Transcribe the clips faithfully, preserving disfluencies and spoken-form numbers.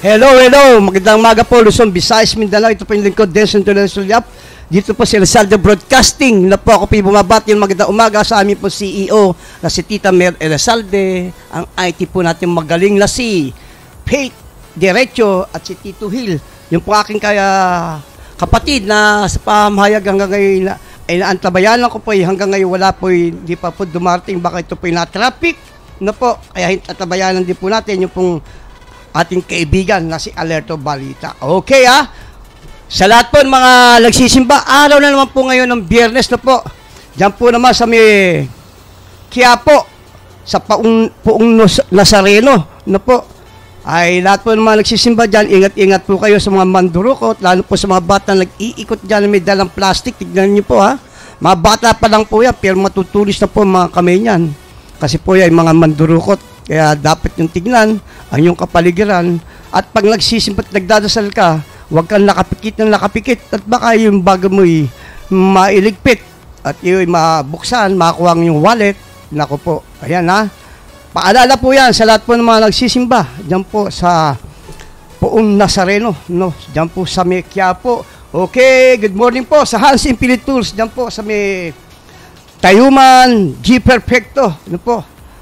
Hello, hello. Magandang maga po, Luzon, Visayas, Mindanao. Ito po yung lingkod, Denson Tulan Sulyap. Dito po si Elsaldo Broadcasting. Na po ako po bumabati yung magandang umaga sa amin po C E O na si Tita Mer Elsalde. Ang I T po natin magaling na si Faith Derecho at si Tito Hill. Yung po aking kaya kapatid na sa pamahayag hanggang ngayon na, ay naantabayanan ko po eh, hanggang ngayon wala po, hindi pa po dumarating. Baka ito po yung na-traffic na po. Kaya antabayanan din po natin yung pong ating kaibigan na si Alerto Balita. Okay ah. Sa lahat po ng mga nagsisimba, araw na naman po ngayon ng Biyernes na po. Diyan po naman sa may Quiapo, sa Paung, Puong Nazareno na po. Ay lahat po ng mga nagsisimba dyan, ingat-ingat po kayo sa mga mandurukot, lalo po sa mga bata nag-iikot dyan na may dalang plastic. Tignan niyo po ha. Mga bata pa lang po yan, pero matutulis na po mga kamay niyan. Kasi po yan, mga mandurukot. Kaya dapat yung tignan ang iyong kapaligiran. At pag nagsisimpat, nagdadasal ka, huwag kang nakapikit ng nakapikit. At baka yung bago mo'y mailigpit. At yung mabuksan, makakuha yung wallet. Naku po, ayan ha. Paalala po yan sa lahat po ng mga nagsisimba. Diyan po sa Puong Nazareno. No? Diyan po sa may Quiapo. Okay, good morning po sa Hans Infinite Tools. Diyan po sa may Tayuman, G Perfecto. Ano po?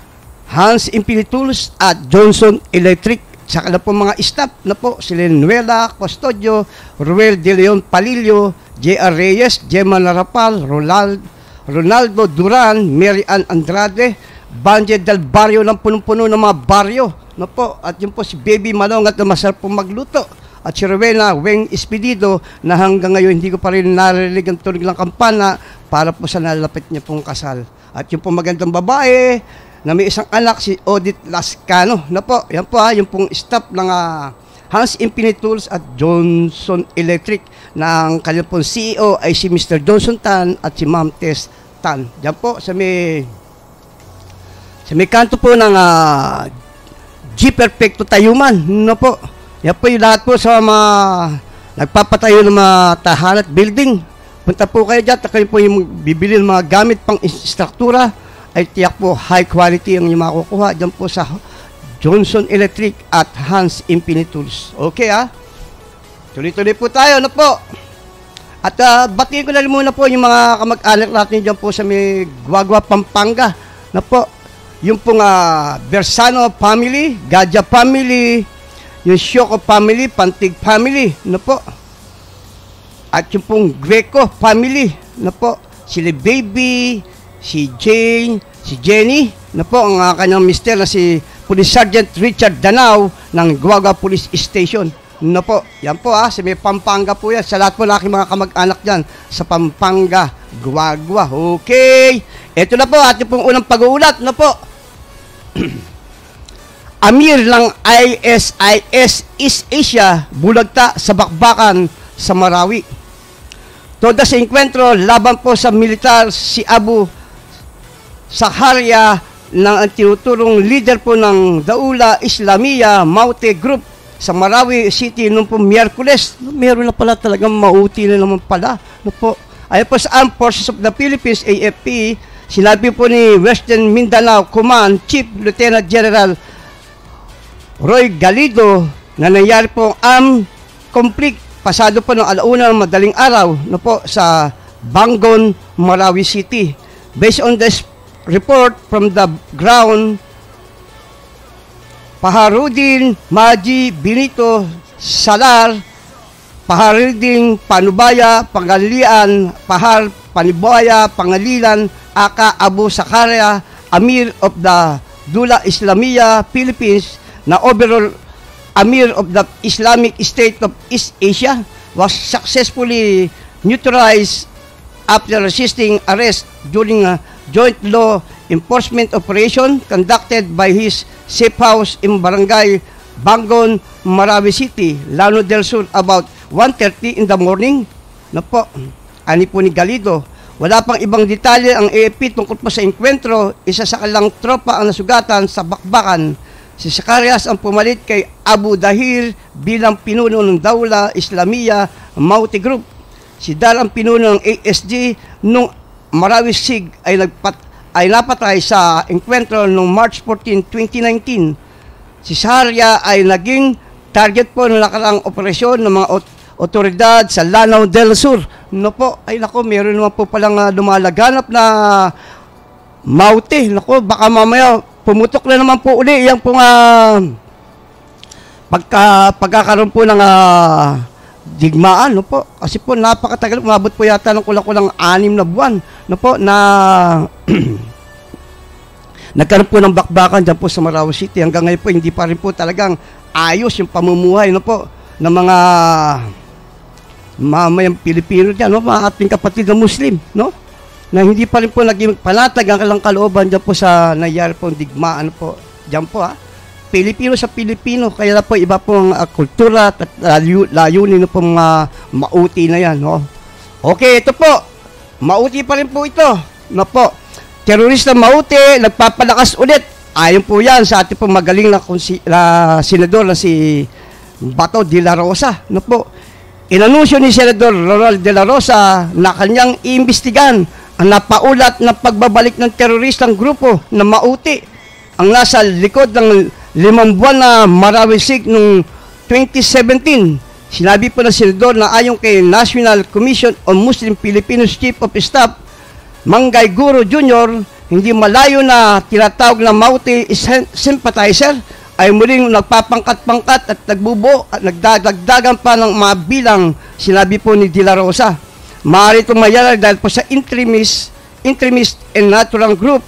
Hans Infinite Tools at Johnson Electric. Saka na po mga staff na po, si Lenuela Custodio, Ruel De Leon Palillo, J R Reyes, Gemma Narapal, Ronald, Ronaldo Duran, Mary Ann Andrade, Banje del Barrio ng punong-puno ng mga baryo. Na po, at yun po si Baby Malong at masarap po magluto. At si Rowena Weng Espedido na hanggang ngayon hindi ko pa rin narinig ang tunog ng kampana para po sa nalapit niya pong kasal. At yung po magandang babae na may isang anak, si Odit Lascano. Na po, yan po ha, yung pong staff ng uh, Hans Infinite Tools at Johnson Electric na ang kanyang pong C E O ay si Mister Johnson Tan at si Ma'am Tess Tan. Yan po, sa may sa may kanto po ng uh, G Perfecto Tayuman. Na po, yan po yung lahat po sa mga nagpapatayo ng mga tahanan at building. Punta po kayo dyan, kayo po yung bibili ng mga gamit pang struktura. Ay tiyak po high quality ang yung makukuha dyan po sa Johnson Electric at Hans Infinite Tools. Okay ah. Tuloy-tuloy po tayo na po. At uh, batiin ko na rin muna po yung mga kamag-anak natin dyan po sa may Guagua, Pampanga. Na po. Yung pong uh, Bersano family, Gadja family, yung Shoko family, Pantig family. Na po. At yung pong Greco family. Na po. Sila Baby, si Jane, si Jenny, na po ang uh, kanyang mister na si Police Sergeant Richard Danao ng Guagua Police Station. Na po, yan po ah, sa may Pampanga po yan. Sa lahat po ng aking mga kamag-anak dyan, sa Pampanga, Guagua. Okay, ito na po, ating pong unang pag-uulat, na po. Amir ng I S I S East Asia, bulagta sa bakbakan sa Marawi. Toda sa enkwentro, laban po sa militar si Abu Saharia ng tinuturong leader po ng Daula Islamia Maute Group sa Marawi City noong po Miyerkules. Meron na pala talagang mauti na naman pala. No po. Ayon po sa Armed Forces of the Philippines, A F P, sinabi po ni Western Mindanao Command Chief Lieutenant General Roy Galido na nangyari po ang armed conflict pasado po ng alauna ng madaling araw no po, sa Bangon, Marawi City. Based on this report from the ground, Paharudin Maji Benito Salar, Paharudin Panubaya Pangalian, Pahar Panibaya Pangalilan, Aka Abu Sakaria, Amir of the Dula Islamia Philippines, na overall Amir of the Islamic State of East Asia, was successfully neutralized after resisting arrest during a joint law enforcement operation conducted by his safe house in Barangay Bangon, Marawi City, Llano del Sur about one thirty in the morning. Na po, ani po ni Galido. Wala pang ibang detalye ang A F P tungkol pa sa enkwentro. Isa sa kalang tropa ang nasugatan sa bakbakan. Si Zacarias ang pumalit kay Abu Dahir bilang pinuno ng Daula Islamia Maute Group. Si Dar ang pinuno ng A S G nung Marawi Sig ay nagpat ay napatay sa enkwentro noong March fourteenth, twenty nineteen. Si Saharia ay naging target po ng nakaraang operasyon ng mga ot- otoridad sa Lanao del Sur. No po, ay nako, meron naman po palang uh, lumalaganap na maute. Nako, baka mamaya pumutok na naman po uli yung pong uh, pagka, pagkakaroon po ng uh, digmaan, no po. Kasi po napakatagal, umabot po yata ng kulang-kulang anim na buwan, no po, na nagkaroon po ng bakbakan dyan po sa Marawi City. Hanggang ngayon po, hindi pa rin po talagang ayos yung pamumuhay, no po, ng mga mamayang Pilipino dyan, no, mga ating kapatid na Muslim, no, na hindi pa rin po naging panatag ang kalang kalooban dyan po sa nangyari pong digmaan po, dyan po ha, Pilipino sa Pilipino, kaya na po iba pong uh, kultura at layu, layunin na pong uh, mauti na yan, no. Okay, ito po, mauti pa rin po ito, no po, terorista mauti, nagpapalakas ulit, ayon po yan sa ating pong magaling na, na senador na si Bato de la Rosa, no po. Inanunsyo ni Senador Ronald de la Rosa na kanyang iimbestigan ang napaulat na pagbabalik ng teroristang grupo na mauti ang nasa likod ng limang buwan na Marawi Sig noong twenty seventeen. Sinabi po ng Senador na ayon kay National Commission on Muslim Filipinos Chief of Staff Mangay Guro Junior, hindi malayo na tinatawag na mauti sympathizer ay muling nagpapangkat-pangkat at nagbubuo at nagdadagdagan pa ng mga bilang, sinabi po ni De La Rosa. Maaari itong mayala dahil po sa interimist, interimist and natural group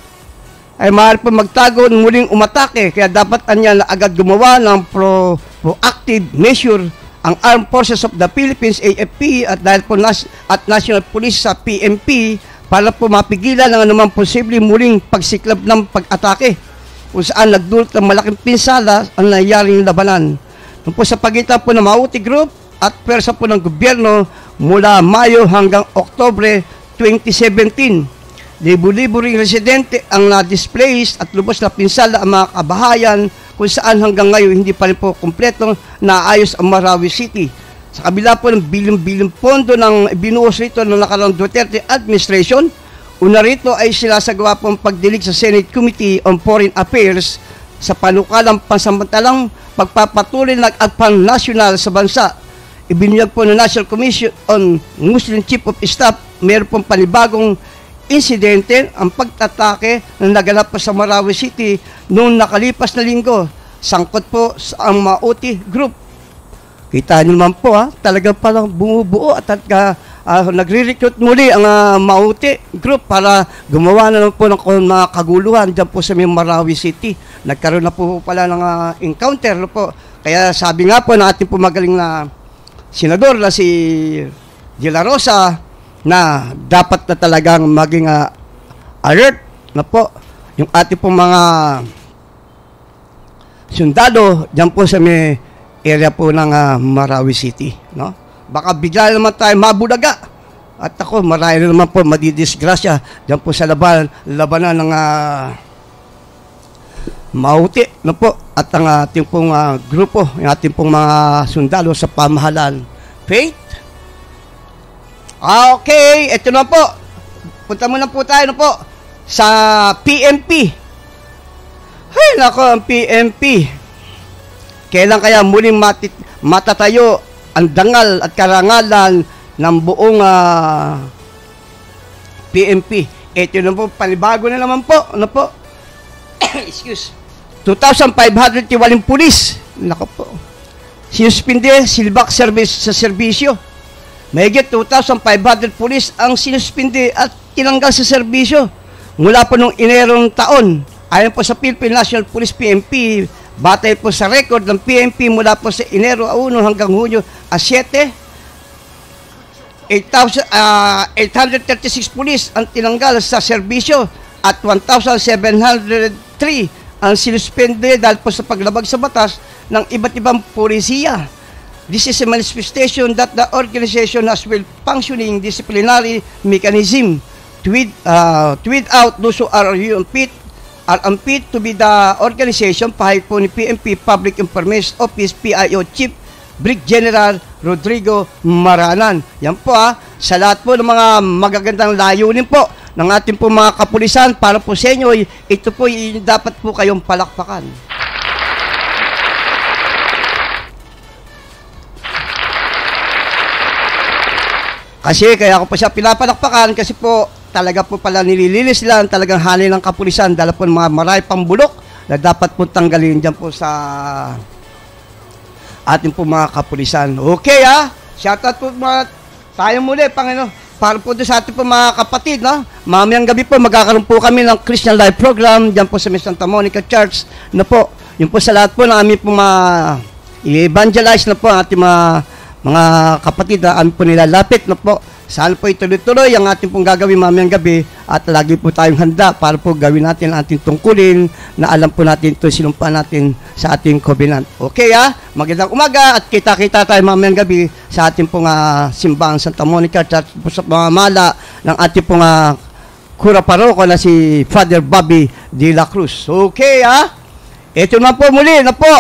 ay maaari po magtago at muling umatake. Kaya dapat anya na agad gumawa ng pro, proactive measure ang Armed Forces of the Philippines, A F P, at dahil po nas, at National Police sa P M P para po mapigilan ang anumang posible muling pagsiklab ng pag-atake kung saan nagdulot ng malaking pinsala ang nangyaring labanan. Nung po sa pagitan po ng Mauti Group at pwersa po ng gobyerno mula Mayo hanggang Oktubre twenty seventeen. Libo-libo ring residente ang na-displaced at lubos na pinsala ang mga kabahayan kung saan hanggang ngayon hindi pa rin po kumpletong naayos ang Marawi City. Sa kabila po ng bilyong-bilyong pondo ng binuhos rito ng nakaraang Duterte administration, una rito ay sinasagawa pong pagdilig sa Senate Committee on Foreign Affairs sa panukalang pansamantalang pagpapatuloy ng agpang nasyonal sa bansa. Ibinunyag po ng National Commission on Muslim Chief of Staff, mayroon pong panibagong insidente ang pagtatake na naganap po sa Marawi City noong nakalipas na linggo. Sangkot po sa ang Mauti Group. Kita niyo naman po ha, talagang parang bumubuo at uh, uh, nagre-recruit muli ang uh, Mauti Group para gumawa na naman po ng mga kaguluhan dyan po sa Marawi City. Nagkaroon na po pala ng uh, encounter no po. Kaya sabi nga po ng ating po magaling na senador na si De La Rosa na dapat na talagang maging uh, alert na po yung ating po mga sundalo dyan po sa may area po ng uh, Marawi City, no? Baka bigla naman tayo mabulaga. At ako, marami naman po madidisgrasya dyan po sa laban, labanan ng uh, Mauti, no po? At ang ating pong uh, grupo, yung ating pong mga sundalo sa pamahalaan. Faith? Okay, ito na po. Punta muna po tayo, no po, sa P M P. Ay, nako, ang P M P. Kailan kaya muling matit matatayo ang dangal at karangalan ng buong uh, P M P? Ito na po, panibago na naman po. Ano po? Excuse. two thousand five hundred walang pulis. Nako po. Sinuspinde, silbak service sa serbisyo. Mahigit two thousand five hundred pulis ang sinuspinde at tinanggal sa serbisyo mula po nung Enerong taon. Ayon po sa Philippine National Police P M P, batay po sa record ng P M P mula po sa Enero one hanggang Hunyo seven, eight hundred thirty-six pulis ang tinanggal sa serbisyo at one thousand seven hundred three ang sinuspende dahil po sa paglabag sa batas ng iba't ibang pulisiya. This is a manifestation that the organization has well-functioning disciplinary mechanism to weed, uh, to weed out those who are unfit are unfit to be the organization. Pahayag po ni P M P Public Information Office P I O Chief Brig General Rodrigo Maranan. Yan po ha, sa lahat po ng mga magagandang layunin po ng ating po mga kapulisan para po sa inyo, ito po dapat po kayong palakpakan. Kasi kaya ako pa siya pinapalakpakan kasi po talaga po pala nililinis lang talagang hali ng kapulisan dahil po mga marami pang bulok na dapat po tanggalin dyan po sa ating po mga kapulisan. Okay ha? Shoutout po mga tayo muli, Panginoon. Para po doon sa ating po mga kapatid, no? Mamayang gabi po, magkakaroon po kami ng Christian Life Program dyan po sa Santa Monica Church na po. Yun po sa lahat po na aming po mga i-evangelize na po ang ating mga, mga kapatid na aming po nilalapit na po. Sana po ituloy-tuloy ang ating pong gagawin mamayang gabi at lagi po tayong handa para po gawin natin ang ating tungkulin na alam po natin ito sinumpa natin sa ating covenant. Okay ha? Magandang umaga at kita-kita tayo mamayang gabi sa ating pong uh, simbahan Santa Monica at po sa pamamala ng ating pong uh, Kura Paroko na si Father Bobby de la Cruz. Okay ha? Ito naman po muli na po.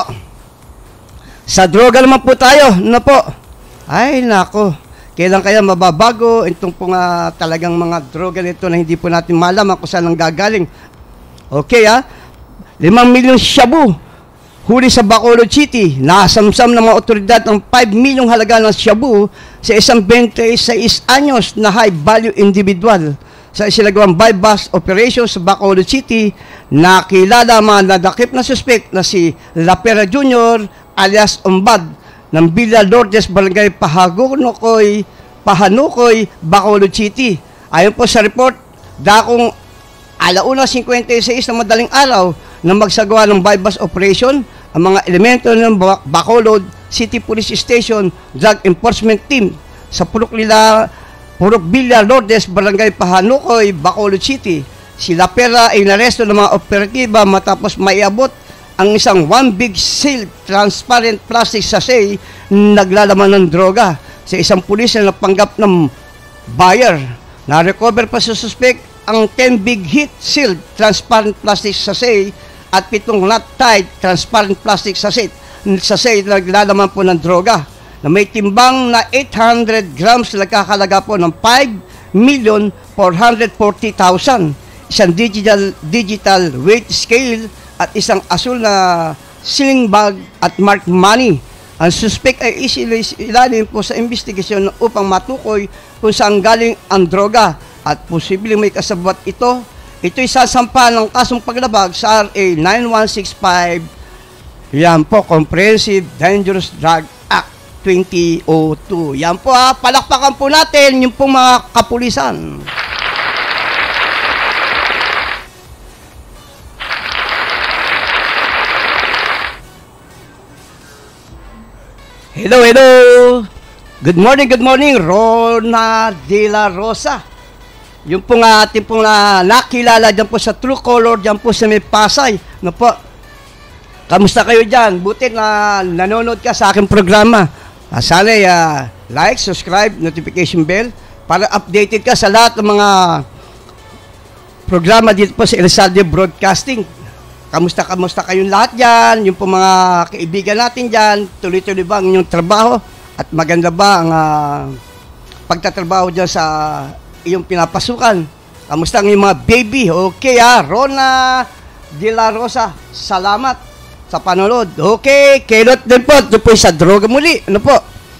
Sa droga naman po tayo na po. Ay nako. Kailan kaya mababago itong po nga talagang mga droga nito na hindi po natin malaman kung saan ang gagaling. Okay ha? Limang milyon shabu huli sa Bacolod City. Nasamsam ng mga otoridad ng five milyong halaga ng shabu sa isang twenty-six anyos na high value individual. Sa isinagawang bypass operation sa Bacolod City, nakilala mga nadakip na suspect na si Lapera Junior alias Umbad ng Villa Lourdes, Barangay Pahanukoy, Pahanukoy, Bacolod City. Ayon po sa report, dakong alauna fifty-six na madaling araw na magsagawa ng bypass operation, ang mga elemento ng Bacolod City Police Station Drug Enforcement Team sa Purok Lila, Purok Villa Lourdes, Barangay Pahanukoy, Bacolod City. Si Lapera ay naresto ng mga operatiba matapos maiabot ang isang one big seal transparent plastic sachet naglalaman ng droga sa isang pulis na napanggap ng buyer. Na-recover pa sa suspect ang ten big hit sealed transparent plastic sachet at pitong not tied transparent plastic sachet sachet na naglalaman po ng droga na may timbang na eight hundred grams na nagkakalaga po ng five million four hundred forty thousand. Isang digital digital weight scale at isang asul na sling bag at marked money. Ang suspect ay isilalim po sa investigasyon upang matukoy kung saan galing ang droga at posibleng may kasabwat ito. Ito'y sasampa ng kasong paglabag sa R A nine one six five. Yan po, Comprehensive Dangerous Drug Act twenty oh two. Yan po ha, palakpakan po natin yung pong mga kapulisan. Hello, hello. Good morning, good morning, Rona de la Rosa. Yung po nga ating pong na, nakilala dyan po sa True Color, dyan po sa may Pasay. No po, kamusta kayo dyan? Buti na nanonood ka sa aking programa. Uh, sana uh, like, subscribe, notification bell para updated ka sa lahat ng mga programa dito po sa Elsalde Broadcasting. Kamusta, kamusta kayong lahat dyan? Yung po mga kaibigan natin dyan, tuloy-tuloy ba ang inyong trabaho? At maganda ba ang uh, pagtatrabaho dyan sa iyong pinapasukan? Kamusta ang iyong mga baby? Okay ha, Rona de la Rosa, salamat sa panonood. Okay, kelot din po, ito po sa droga muli. Ano po?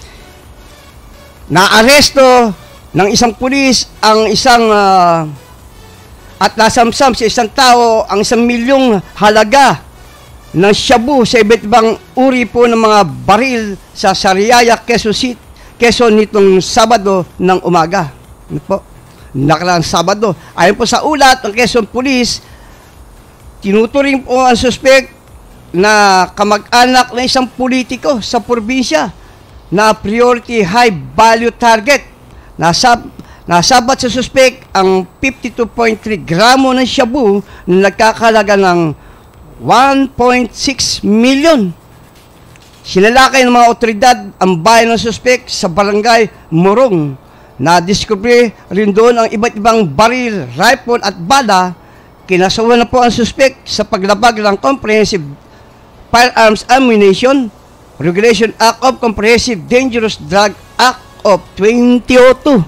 Naaresto ng isang pulis ang isang... Uh, at nasamsam sa isang tao ang isang milyong halaga ng shabu sa iba't ibang uri po ng mga baril sa Sariaya, Quezon City, Quezon nitong Sabado ng umaga. Ano po? Nakaraang Sabado. Ayon po sa ulat ng Quezon Police, tinuturing po ang suspect na kamag-anak ng isang politiko sa probinsya na priority high value target. Nasa Nasabat sa suspect ang fifty-two point three gramo ng shabu na nagkakalaga ng one point six million. Sinalakay ng mga otoridad ang bayan ng suspect sa barangay Morong. Na-discover rin doon ang iba't ibang baril, rifle at bala. Kinasawa na po ang suspect sa paglabag ng Comprehensive Firearms Ammunition Regulation Act of Comprehensive Dangerous Drug Act of twenty oh two.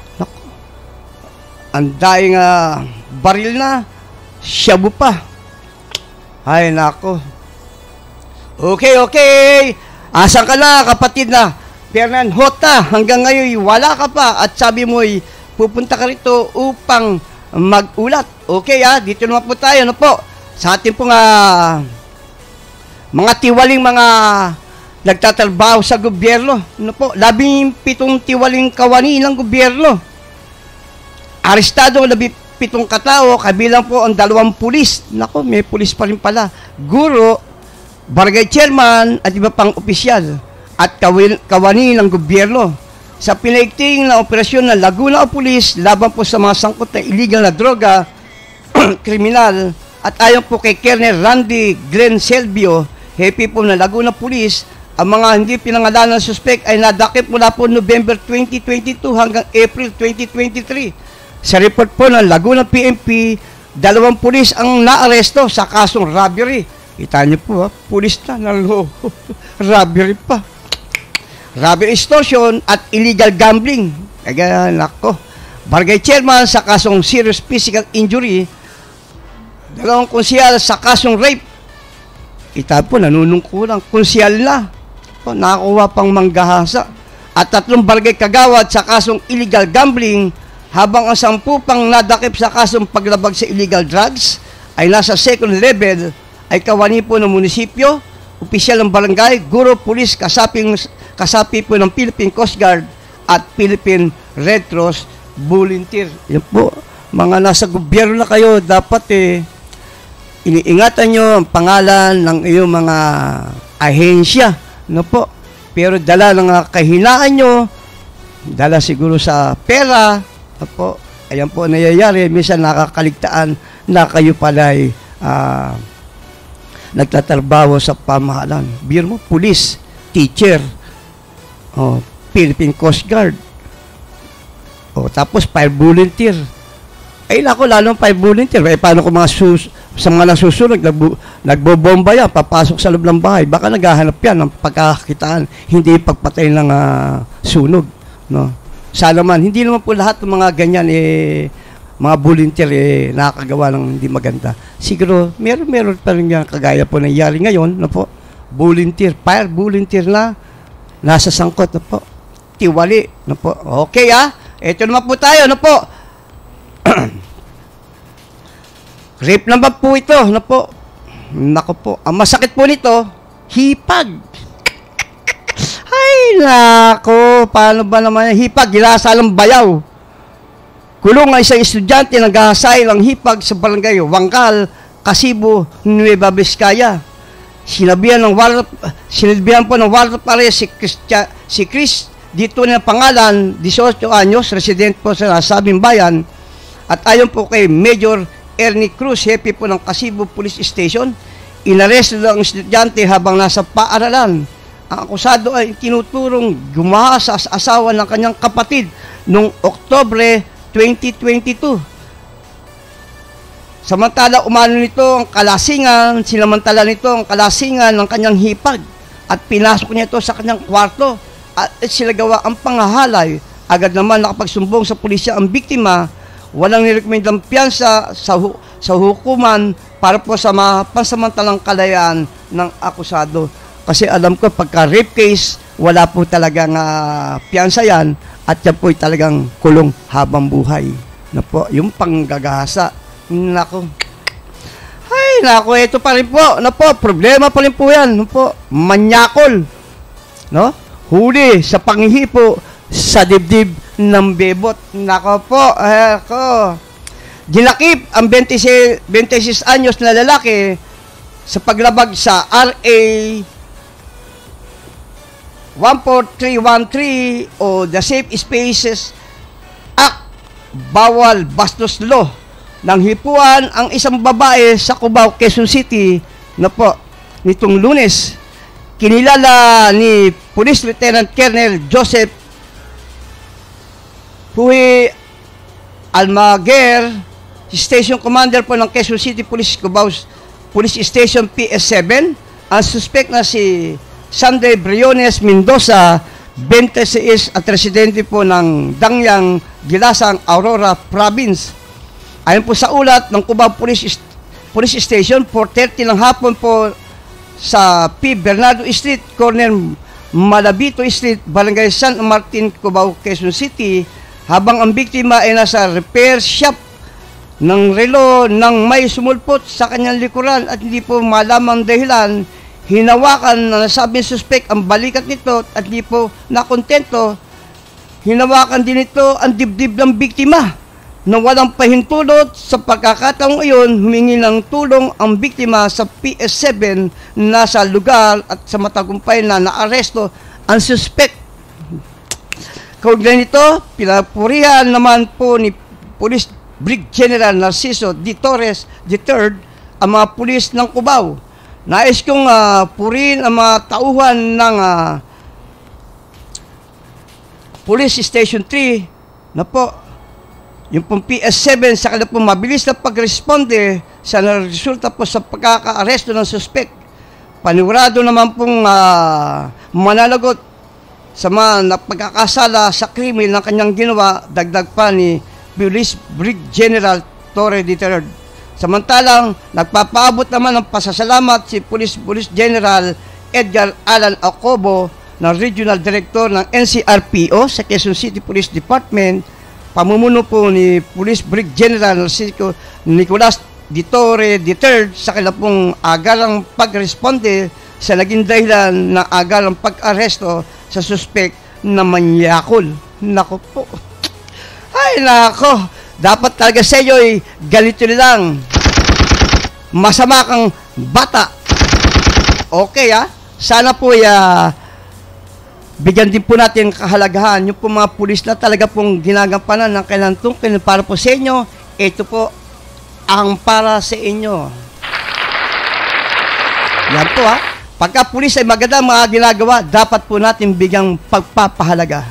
Ang daing uh, baril na, shabu pa. Ay, nako. Okay, okay. Asan ka na, kapatid na? Fernan Hota, hanggang ngayon wala ka pa at sabi mo'y pupunta ka rito upang mag-ulat. Okay ha, dito naman po tayo, ano po, sa ating pong uh, mga tiwaling mga nagtatrabaho sa gobyerno, ano po, labing pitong tiwaling kawani ng gobyerno. Arestado ang labing pitong katao, kabilang po ang dalawang pulis. Nako, may pulis pa rin pala. Guro, barangay chairman at iba pang opisyal at kawani ng gobyerno sa pinaigting na operasyon ng Laguna o Police laban po sa mga sangkot na illegal na droga, kriminal, at ayon po kay Colonel Randy Glenn Selvio, hepe po ng Laguna Police, ang mga hindi pinangalanan ng suspect ay nadakip mula po November twenty twenty-two hanggang April twenty twenty-three. Sa report po ng Laguna P M P, dalawang pulis ang naaresto sa kasong robbery. Kita niyo po ha, pulis na, naloko, robbery pa. Robbery, extortion at illegal gambling. Kaya nako. Barangay chairman sa kasong serious physical injury. Dalawang konsyal sa kasong rape. Kita po, nanunungkulang. Konsyal na. Po, nakakuha pang manggahasa. At tatlong barangay kagawad sa kasong illegal gambling, habang ang sampu pang nadakip sa kasong paglabag sa illegal drugs ay nasa second level, ay kawani po ng munisipyo, opisyal ng barangay, guro, pulis, kasaping kasapi po ng Philippine Coast Guard at Philippine Red Cross Volunteer. Yan po, mga nasa gobyerno na kayo, dapat eh, iniingatan nyo ang pangalan ng iyong mga ahensya. No po? Pero dala ng kahinaan nyo, dala siguro sa pera, no po? Ayan po nangyayari, minsan nakakaligtaan na kayo pala'y uh, nagtatrabaho sa pamahalan. Biro mo, pulis, teacher, oh, Philippine Coast Guard, oh, tapos fire volunteer. Ay, lako, lalong fire volunteer. Eh, paano kung mga sus sa mga nasusunod, nagbo nagbobomba yan, papasok sa loob ng bahay, baka naghahanap yan ng pagkakakitaan, hindi pagpatay ng uh, sunog. No? Sana man, hindi naman po lahat ng mga ganyan, eh, mga volunteer, eh, nakakagawa ng hindi maganda. Siguro, meron, meron pa rin yan, kagaya po nangyari ngayon, no po, volunteer, fire volunteer na, nasa sangkot, no po, tiwali, no po. Okay, ah, ito naman po tayo, no po, rape naman po ito, no po, nako po, ang masakit po nito, hipag. Ay, nako, paano ba naman yung hipag, ginasalang bayaw. Kulong ang isang estudyante naghahasay ng hipag sa barangay Wangkal, Kasibo, Nueva Vizcaya. Sinabihan ng warrant, sinabihan po ng warrant of arrest si Chris, si Chris dito na pangalan, eighteen anyos, resident po sa nasabing bayan, at ayon po kay Major Ernie Cruz, hepe po ng Kasibo Police Station, inaresto ang estudyante habang nasa paaralan. Ang akusado ay tinuturong gumawa sa asawa ng kanyang kapatid noong Oktubre twenty twenty-two. Samantala, umano nito ang kalasingan, sinamantala nito ang kalasingan ng kanyang hipag at pinasok niya ito sa kanyang kwarto at sila gawa ang pangahalay. Agad naman nakapagsumbong sa pulisya ang biktima, walang nirekomendang piyansa sa, hu sa hukuman para po sa pansamantalang kalayaan ng akusado. Kasi alam ko, pagka rape case, wala po talagang uh, piyansa yan at yan po talagang kulong habang buhay. Na po, yung panggagahasa. Nako. Ay, nako, ito pa rin po. Na po, problema pa rin po yan. No po, manyakol. No? Huli sa panghihipo sa dibdib ng bebot. Nako po, eh, ako. Ginakip ang twenty-six anyos na lalaki sa paglabag sa R A one four three one three o the Safe Spaces Act, bawal bastos law, nang hipuan ang isang babae sa Cubao, Quezon City na po nitong Lunes. Kinilala ni Police Lieutenant Colonel Joseph Huey Almaguer, Station Commander po ng Quezon City Police Cubao Police Station P S seven, ang suspect na si Sunday Briones Mendoza, twenty-six, at residente po ng Dangyang, Gilasang, Aurora Province. Ayon po sa ulat ng Cubao Police, Police Station, four thirty ng hapon po sa P. Bernardo Street, corner Malabito Street, Barangay San Martin, Cubao, Quezon City, habang ang biktima ay nasa repair shop ng relo nang may sumulpot sa kanyang likuran at hindi po malamang dahilan, hinawakan na nasabing suspect ang balikat nito at hindi po nakontento, hinawakan din ito ang dibdib ng biktima na walang pahintulot. Sa pagkakataong iyon, humingi ng tulong ang biktima sa P S seven na sa lugar at sa matagumpay na naaresto ang suspect. Kaugnay nito, pinapurihan naman po ni Police Brig General Narciso D. Torres the third ang mga pulis ng Cubao. Nais kong uh, purihin ang mga tauhan ng uh, Police Station three na po, yung pong P S seven sa kanila pong mabilis na pag-responde sa resulta po sa pagkaka-aresto ng suspect. Panigurado naman pong uh, mananagot sa mga pagkakasala sa krimen ng kanyang ginawa, dagdag pa ni Police Brig General Torre the third. Samantalang, nagpapaabot naman ng pasasalamat si Police, Police General Edgar Alan Acobo, na Regional Director ng N C R P O sa Quezon City Police Department, pamumuno po ni Police Brig General Narciso Nicolas D. Torre the third sa kanilang pong agarang pag-responde sa naging dahilan ng agarang pag-aresto sa suspect na manyakol. Nako po. Ay, nako. Dapat talaga sa iyo ay ganito lang. Masama kang bata. Okay, ha? Sana po ay uh, bigyan din po natin kahalagahan yung po mga pulis na talaga pong ginagampanan ng kailangang tungkol para po sa inyo. Ito po ang para sa inyo. Yan po, ha? Pagka pulis ay maganda mga ginagawa, dapat po natin bigyang pagpapahalaga.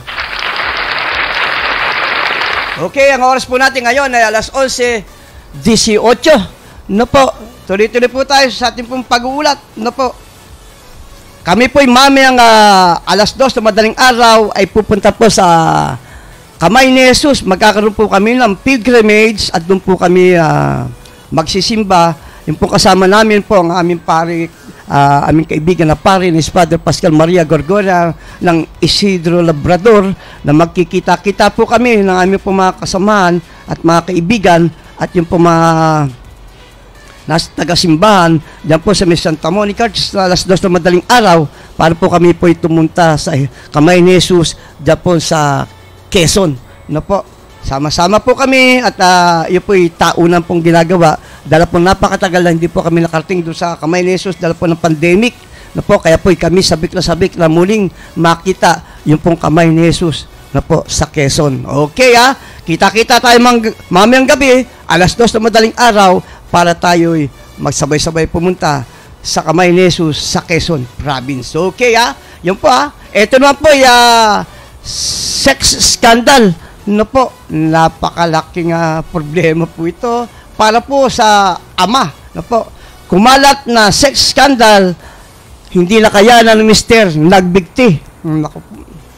Okay, ang oras po natin ngayon ay alas onse dieciocho. No po, tuloy-tuloy po tayo sa ating pong pag-uulat. No po, kami po ay mamayang uh, alas dos na madaling araw ay pupunta po sa Kamay ni Jesus. Magkakaroon po kami ng pilgrimage at doon po kami uh, magsisimba. Yung po kasama namin po ang aming pari, uh, aming kaibigan na pari ni Father Pascal Maria Gorgora ng Isidro Labrador, na magkikita-kita po kami ng aming po mga kasamahan at mga kaibigan at yung po mga nasa taga-simbahan dyan po sa Santa Monica sa alas dos na madaling araw para po kami po tumunta sa Kamay ni Jesus dyan po sa Quezon. No po, sama-sama po kami at uh, yun po yung taunan pong ginagawa. Dahil po napakatagal na hindi po kami nakarating doon sa Kamay ni Jesus dahil po ng pandemic. Na po, kaya po kami sabik na sabik na muling makita yung pong Kamay ni Jesus na po sa Quezon. Okay, ha? Kita-kita tayo mang, mamayang gabi, alas dos na madaling araw para tayo'y magsabay-sabay pumunta sa Kamay ni Jesus sa Quezon Province. Okay, ha? Yun po, ha? Ito naman po yung uh, sex scandal. No po, napakalaking uh, problema po ito para po sa ama. No po, kumalat na sex scandal, hindi na kaya na ng mister nagbigti. Naku po.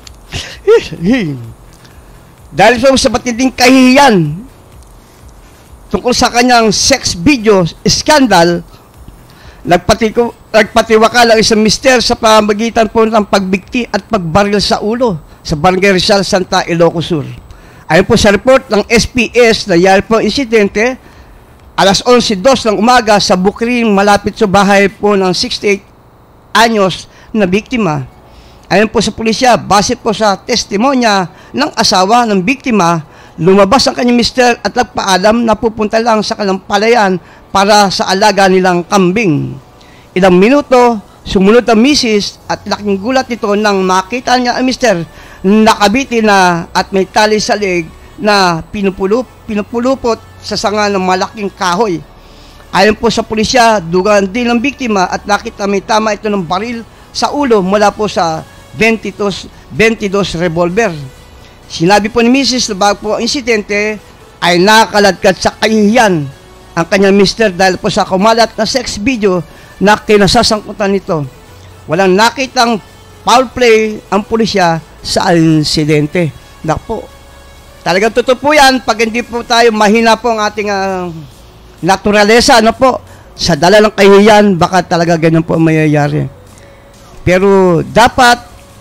Dahil po sa matinding kahihiyan tungkol sa kanyang sex video scandal, nagpatiko, nagpatiwakala ang isang mister sa pamamagitan po ng pagbigti at pagbaril sa ulo sa Barangay Rizal, Santa Ilocos Sur. Ayon po sa report ng S P S, nangyari po insidente alas onse dos ng umaga sa Bukring, malapit sa bahay po ng sixty-eight anyos na biktima. Ayon po sa pulisya, base po sa testimonya ng asawa ng biktima, lumabas ang kanyang mister at nagpaalam na pupunta lang sa kanilang palayan para sa alaga nilang kambing. Ilang minuto, sumunod ang misis at laking gulat nito nang makita niya ang mister nakabiti na at may tali sa leg na pinupulup, pinupulupot sa sanga ng malaking kahoy. Ayon po sa pulisya, dugaan din ng biktima at nakita may tama ito ng baril sa ulo mula po sa twenty-two revolver. Sinabi po ni misis na bago po ang insidente ay nakaladkad sa kahihiyan ang kanyang mister dahil po sa kumalat na sex video na kinasasangkutan nito. Walang nakitang foul play ang pulisya sa insidente. Naku po, talagang totoo po yan pag hindi po tayo mahina po ang ating uh, naturalesa, ano po, sa dala ng kahihiyan, baka talaga ganyan po ang mayayari. Pero dapat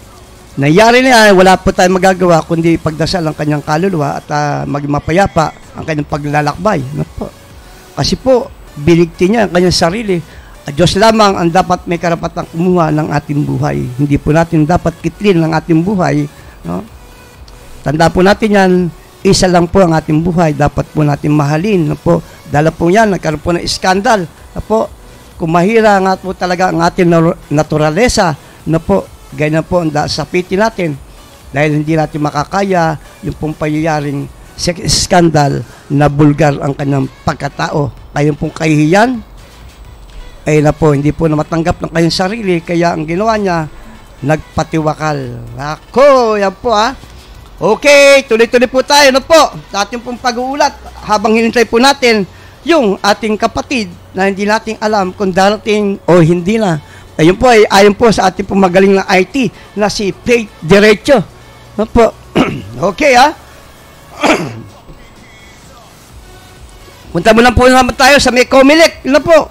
Nangyari na yan, wala po tayong magagawa kundi pagdasal ang kanyang kaluluwa at uh, maging mapayapa ang kanyang paglalakbay. Ano po? Kasi po, binigti niya ang kanyang sarili. At Diyos lamang ang dapat may karapatang kumuha ng ating buhay. Hindi po natin dapat kitlin ang ating buhay. No? Tanda po natin yan, isa lang po ang ating buhay. Dapat po natin mahalin. No po? Dala po yan, nagkaroon po ng iskandal. No po? Kung mahira nga po talaga ang ating naturalesa, no po, ganyan po ang sapitin natin dahil hindi natin makakaya yung pong pangyayaring skandal na bulgar ang kanyang pagkatao. Kayong pong kahihiyan, ay na po, hindi po na matanggap ng kanyang sarili, kaya ang ginawa niya, nagpatiwakal. Ako, yan po ha. Okay, tuloy-tuloy po tayo, no po, sa ating pong pag-uulat, habang hinintay po natin yung ating kapatid na hindi natin alam kung darating o hindi na. Ayun po, ay ayon po sa ating pong magaling na I T na si Faith Derecho. No po. Okay, ha? Punta mo lang po naman tayo sa may Comelec. No po.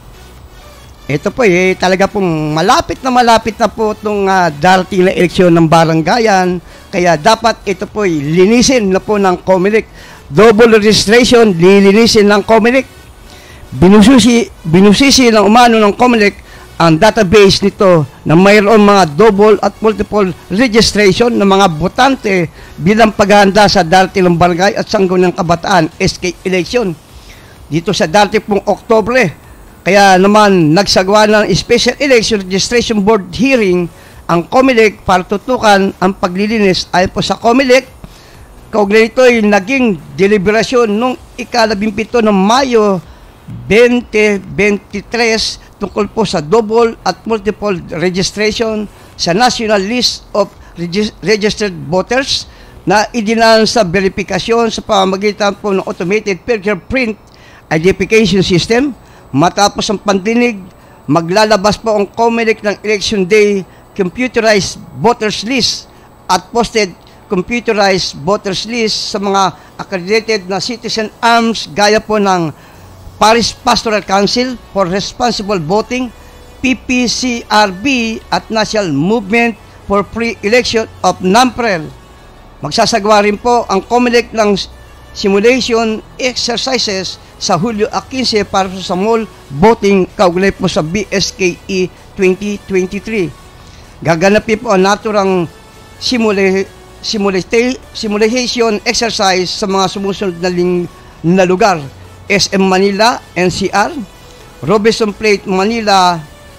Ito po, eh, talaga pong malapit na malapit na po itong uh, darating na eleksyon ng barangayan. Kaya dapat ito po ay linisin na po ng Comelec. Double registration, lilinisin ng Comelec. Binusisi, binusisi ng umano ng Comelec ang database nito na mayroon mga double at multiple registration ng mga botante bilang paghahanda sa darating ng barangay at sangguniang kabataan S K election dito sa darating pong Oktubre. Kaya naman nagsagawa ng Special Election Registration Board hearing ang Comelec para tutukan ang paglilinis. Ayon po sa Comelec, kaugnay ito ay naging deliberasyon noong ikalabimpito ng Mayo twenty twenty-three tungkol po sa double at multiple registration sa National List of Regis Registered Voters na idinaan sa verifikasyon sa pamamagitan po ng Automated Fingerprint Identification System. Matapos ang pandinig, maglalabas po ang Comelec ng Election Day Computerized Voters List at posted Computerized Voters List sa mga accredited na citizen arms gaya po ng Parish Pastoral Council for Responsible Voting, P P C R B at National Movement for Free Election of NAMPREL. Magsasagawa rin po ang Comelec ng simulation exercises sa Hulyo quince para sa mall voting kaugnay po sa B S K E twenty twenty-three. Gaganapin po ang naturang simula simulate simulation exercise sa mga sumusunod na, ling na lugar. S M Manila, N C R, Robinson Plate, Manila,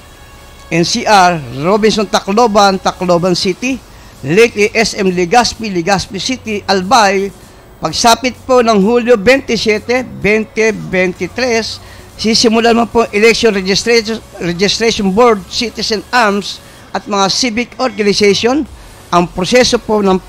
N C R, Robinson Tacloban, Tacloban City, Leyte, S M Legazpi, Legazpi City, Albay. Pagsapit po ng Hulyo twenty-seven, twenty twenty-three, sisimulan mo po Election Registration, Registration Board, Citizen Arms at mga civic organization ang proseso po ng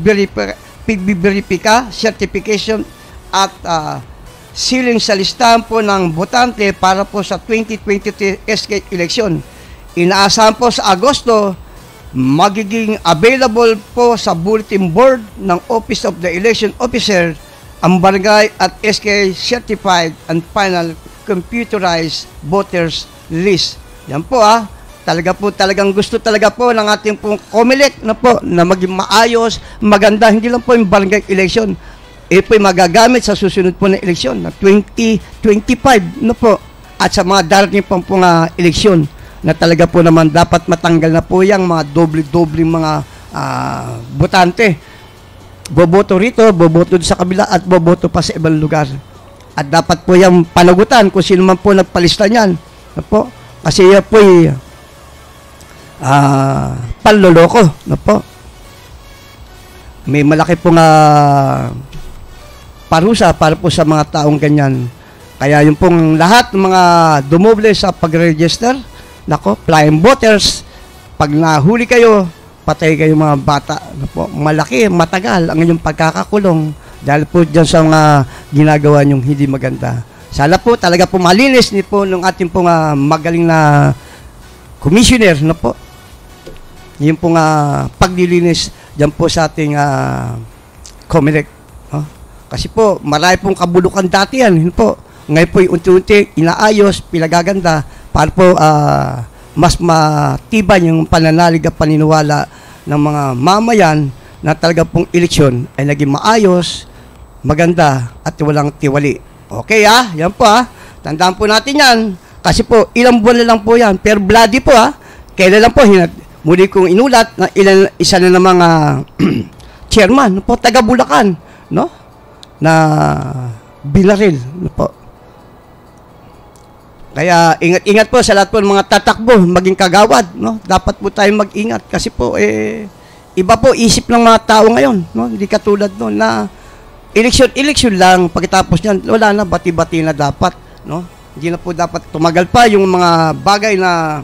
pagbiberipika, certification at uh, siling sa listahan po ng botante para po sa twenty twenty-three S K election. Inaasahan po sa Agosto, magiging available po sa bulletin board ng Office of the Election Officer ang barangay at S K certified and final computerized voters list. Yan po ah. Talaga po, talagang gusto talaga po ng ating pong Comelec na po na maging maayos, maganda, hindi lang po yung barangay election. Ito po magagamit sa susunod po na eleksyon na twenty twenty-five no po at sa mga darating pong po nga eleksyon na talaga po naman dapat matanggal na po yung mga doble-doble mga uh, botante. Boboto rito, boboto sa kabila at boboto pa sa ibang lugar. At dapat po yung panagutan kung sino man po nagpalista niyan. No po? Kasi yan po ay uh, panloloko. No po? May malaki pong uh, parusa para po sa mga taong ganyan. Kaya yung pong lahat ng mga dumoble sa pag-register, nako, flying voters, pag nahuli kayo, patay kayo mga bata. Nako, malaki, matagal ang inyong pagkakakulong dahil po dyan sa mga ginagawa nyong hindi maganda. Sana po talaga po malinis ni po ng ating pong uh, magaling na commissioner, no po. Yung pong uh, paglilinis dyan po sa ating uh, Comelec. No? Kasi po, marami pong kabulukan dati yan. Yun po. Ngayon po, unti-unti, inaayos, pinagaganda, para po uh, mas matibay yung pananalig at paniniwala ng mga mamayan na talaga pong eleksyon ay naging maayos, maganda at walang tiwali. Okay ah, yan po ah. Tandaan po natin yan. Kasi po, ilang buwan na lang po yan. Pero bloody po ah. Kailan lang po, hinat, muli kong inulat na ilan, isa na ng mga chairman po, taga Bulacan, no? Na binaril, no po. Kaya ingat-ingat po sa lahat po ng mga tatakbo, maging kagawad, no? Dapat po tayong mag-ingat kasi po eh iba po isip ng mga tao ngayon, no? Hindi katulad noon na eleksyon-eleksyon lang, pagkatapos niyan wala na, bati-bati na dapat, no? Hindi na po dapat tumagal pa yung mga bagay na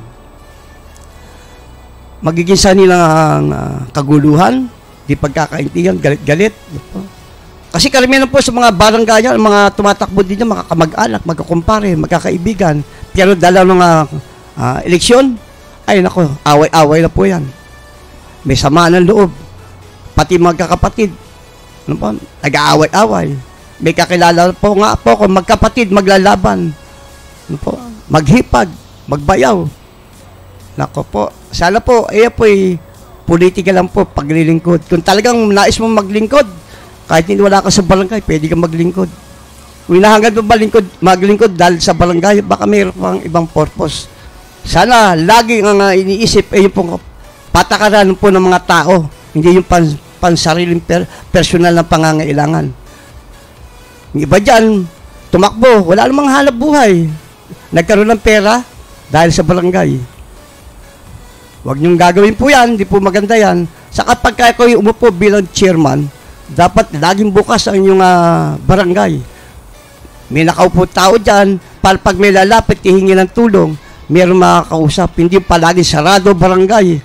magiging sa nilang uh, kaguluhan, di pagkakaintindihan, galit-galit, no? Kasi karamihan po sa mga barangay, mga tumatakbo din niya, makakamag-anak, magkakumpare, magkakaibigan. Pero dala ng mga uh, eleksyon, ay nako, away-away na po yan. May sama ng loob. Pati magkakapatid, ano po, nag-aaway-away. May kakilala po nga po kung magkapatid, maglalaban. Ano po, maghipag, magbayaw. Nako po, sana po, eh po eh, politika lang po, paglilingkod. Kung talagang nais mo maglingkod, kahit hindi wala ka sa barangay, pwede kang maglingkod. Kung hinahangad mo ba lingkod, maglingkod dahil sa barangay, baka mayroon pang ibang purpose. Sana, lagi ang uh, iniisip ay yung pong patakaran po ng mga tao, hindi yung pan, pansariling per, personal na pangangailangan. Yung iba dyan, tumakbo, wala namang hanap buhay. Nagkaroon ng pera dahil sa barangay. Huwag niyong gagawin po yan, hindi po maganda yan. Sa kapag kayo umupo bilang chairman, dapat laging bukas ang inyong uh, barangay. May nakaupo tao dyan, para pag may lalapit, hihingi ng tulong, mayroong makakausap. Hindi palagi sarado barangay.